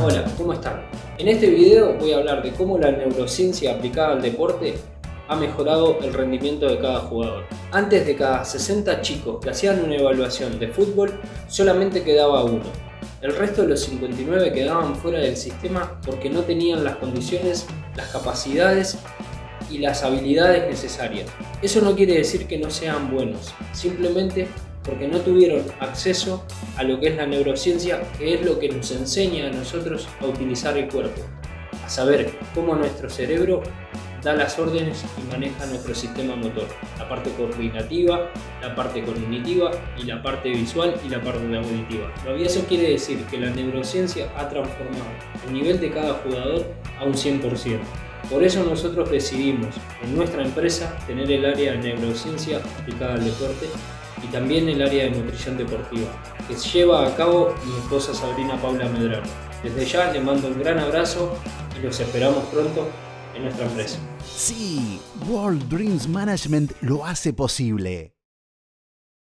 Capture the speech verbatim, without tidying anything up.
Hola, ¿cómo están? En este video voy a hablar de cómo la neurociencia aplicada al deporte ha mejorado el rendimiento de cada jugador. Antes, de cada sesenta chicos que hacían una evaluación de fútbol, solamente quedaba uno. El resto de los cincuenta y nueve quedaban fuera del sistema porque no tenían las condiciones, las capacidades y las habilidades necesarias. Eso no quiere decir que no sean buenos, simplemente porque no tuvieron acceso a lo que es la neurociencia, que es lo que nos enseña a nosotros a utilizar el cuerpo, a saber cómo nuestro cerebro da las órdenes y maneja nuestro sistema motor, la parte coordinativa, la parte cognitiva y la parte visual y la parte auditiva. Y eso quiere decir que la neurociencia ha transformado el nivel de cada jugador a un cien por ciento. Por eso nosotros decidimos en nuestra empresa tener el área de neurociencia aplicada al deporte y también el área de nutrición deportiva, que lleva a cabo mi esposa Sabrina Paula Medrano. Desde ya les mando un gran abrazo y los esperamos pronto en nuestra empresa. Sí, World Dreams Management lo hace posible.